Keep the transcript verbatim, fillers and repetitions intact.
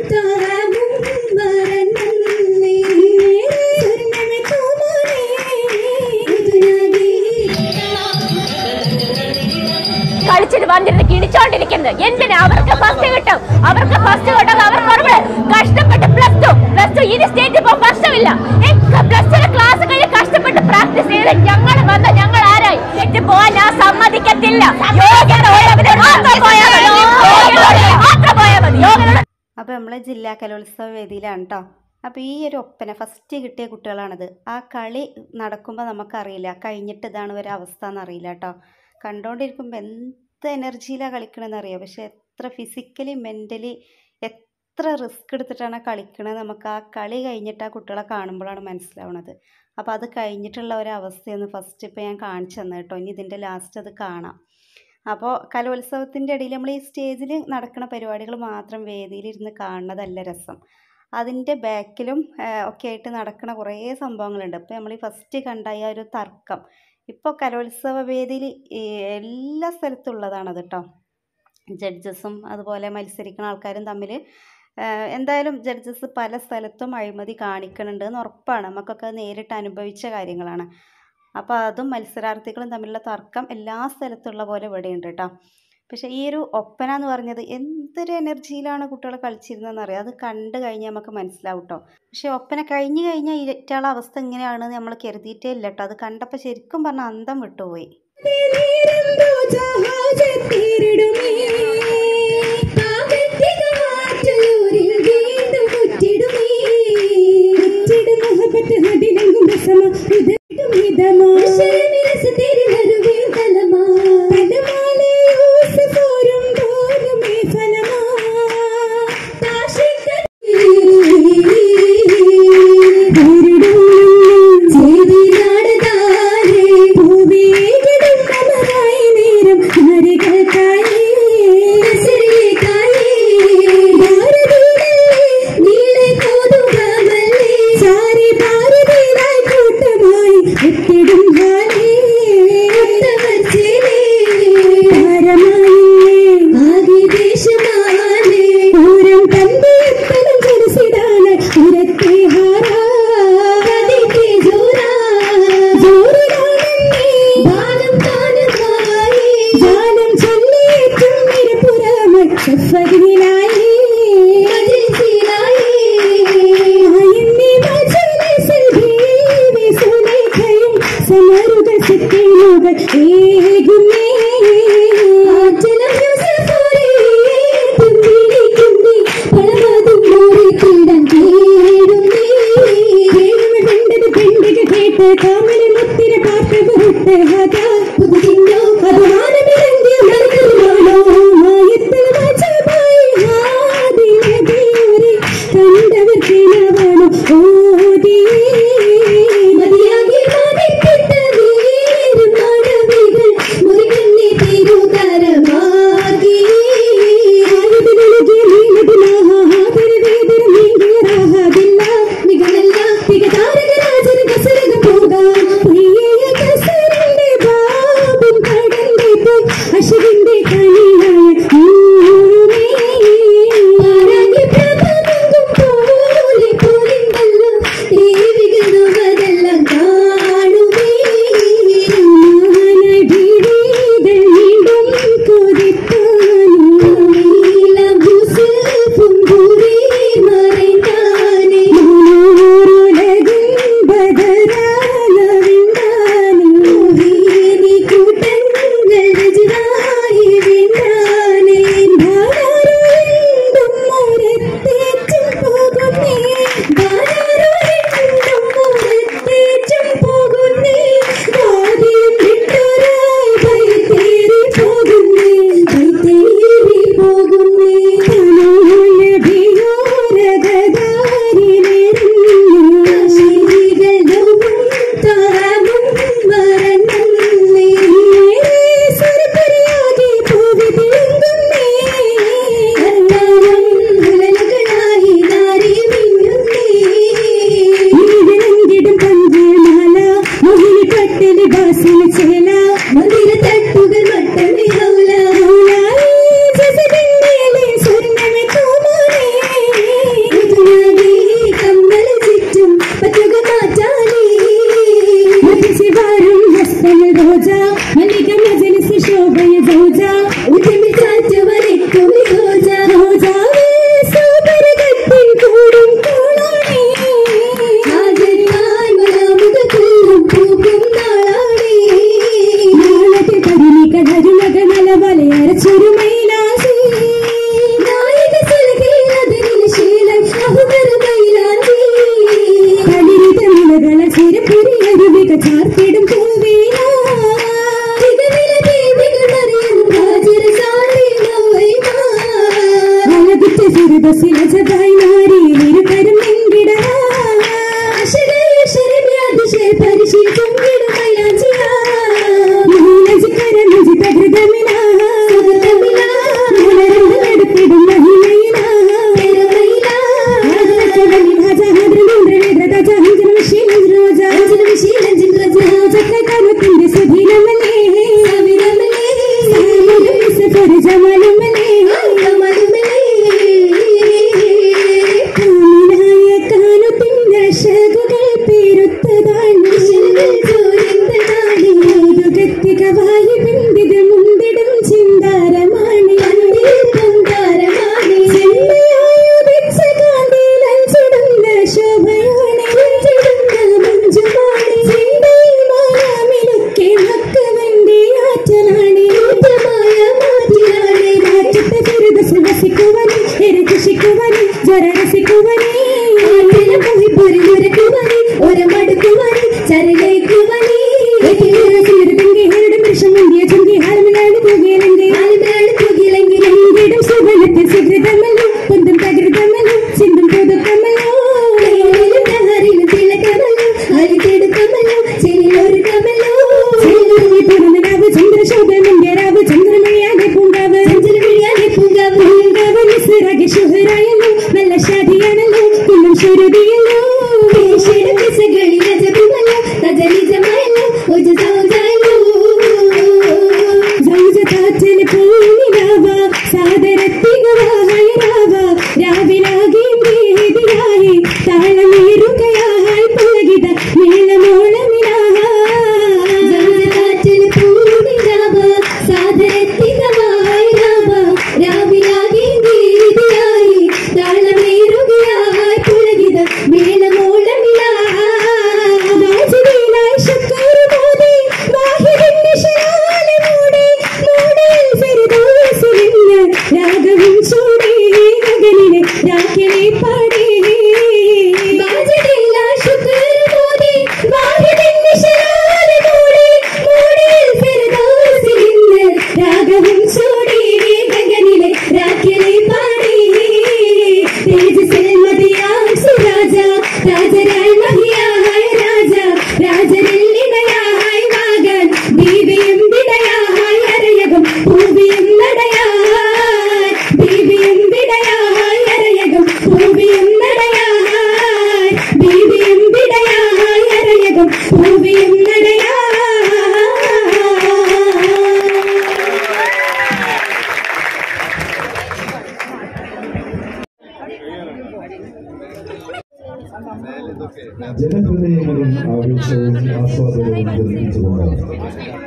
കളിച്ചിട്ട് വന്നിരുന്ന് കിണിച്ചോണ്ടിരിക്കുന്നത് എന്തിനാ? അവർക്ക് ഫസ്റ്റ് കിട്ടും, അവർക്ക് ഫസ്റ്റ് കിട്ടും. അവർക്ക് കഷ്ടപ്പെട്ട് പ്ലസ് ടു പ്ലസ് ടു ഇനി സ്റ്റേറ്റ് ഇപ്പൊ പ്രശ്നമില്ല. പ്ലസ് ടു ക്ലാസ് കഴിഞ്ഞ് കഷ്ടപ്പെട്ട് പ്രാക്ടീസ് ചെയ്ത് ഞങ്ങൾ വന്ന ഞങ്ങൾ ആരായി സ്റ്റേറ്റ് പോകാൻ ഞാൻ സമ്മതിക്കത്തില്ല. അപ്പൊ നമ്മളെ ജില്ലാ കലോത്സവ വേദിയിലാണ് കേട്ടോ. അപ്പോൾ ഈ ഒരു ഒപ്പന ഫസ്റ്റ് കിട്ടിയ കുട്ടികളാണിത്. ആ കളി നടക്കുമ്പോൾ നമുക്കറിയില്ല, കഴിഞ്ഞിട്ട് ഇതാണ് ഒരു അവസ്ഥ എന്നറിയില്ല കേട്ടോ. കണ്ടുകൊണ്ടിരിക്കുമ്പോൾ എന്ത് എനർജിയിലാണ് കളിക്കണമെന്ന് അറിയാം. പക്ഷെ എത്ര ഫിസിക്കലി മെൻ്റലി എത്ര റിസ്ക് എടുത്തിട്ടാണ് കളിക്കണത് നമുക്ക് ആ കളി കഴിഞ്ഞിട്ട് ആ കുട്ടികളെ കാണുമ്പോഴാണ് മനസ്സിലാവുന്നത്. അപ്പോൾ അത് കഴിഞ്ഞിട്ടുള്ള ഒരവസ്ഥയൊന്ന് ഫസ്റ്റ് ഇപ്പോൾ ഞാൻ കാണിച്ചു തന്നെ കേട്ടോ. ഇനി ഇതിൻ്റെ ലാസ്റ്റ് അത് കാണാം. അപ്പോൾ കലോത്സവത്തിൻ്റെ ഇടയിൽ നമ്മൾ ഈ സ്റ്റേജിൽ നടക്കുന്ന പരിപാടികൾ മാത്രം വേദിയിലിരുന്ന് കാണുന്നതല്ല രസം. അതിൻ്റെ ബാക്കിലും ഒക്കെ ആയിട്ട് നടക്കുന്ന കുറേ സംഭവങ്ങളുണ്ട്. ഇപ്പോൾ നമ്മൾ ഈ ഫസ്റ്റ് കണ്ട ആ ഒരു തർക്കം ഇപ്പോൾ കലോത്സവ വേദിയിൽ എല്ലാ സ്ഥലത്തും ഉള്ളതാണത് കേട്ടോ. ജഡ്ജസും അതുപോലെ മത്സരിക്കുന്ന ആൾക്കാരും തമ്മിൽ എന്തായാലും ജഡ്ജസ് പല സ്ഥലത്തും അഴിമതി കാണിക്കുന്നുണ്ട് എന്ന് ഉറപ്പാണ്. നമുക്കൊക്കെ നേരിട്ട് അനുഭവിച്ച കാര്യങ്ങളാണ്. അപ്പോൾ അതും മത്സരാർത്ഥികളും തമ്മിലുള്ള തർക്കം എല്ലാ സ്ഥലത്തുള്ള പോലെ ഇവിടെയുണ്ട് കേട്ടോ. പക്ഷേ ഈ ഒരു ഒപ്പന എന്ന് പറഞ്ഞത് എന്തൊരു എനർജിയിലാണ് കുട്ടികൾ കളിച്ചിരുന്നതെന്ന് അറിയാം. അത് കണ്ടു കഴിഞ്ഞാൽ നമുക്ക് മനസ്സിലാവും കേട്ടോ. പക്ഷേ ഒപ്പന കഴിഞ്ഞ് കഴിഞ്ഞാൽ ഇരട്ടാളെ അവസ്ഥ എങ്ങനെയാണെന്ന് നമ്മൾ കരുതിയിട്ടേ ഇല്ല കേട്ടോ. അത് കണ്ടപ്പോൾ ശരിക്കും പറഞ്ഞാൽ അന്തം വിട്ടുപോയി. ജനഹൃദയങ്ങളിൽ ആവേശവും ആസ്വാദനവും വർദ്ധിച്ചുകൊണ്ടാണ്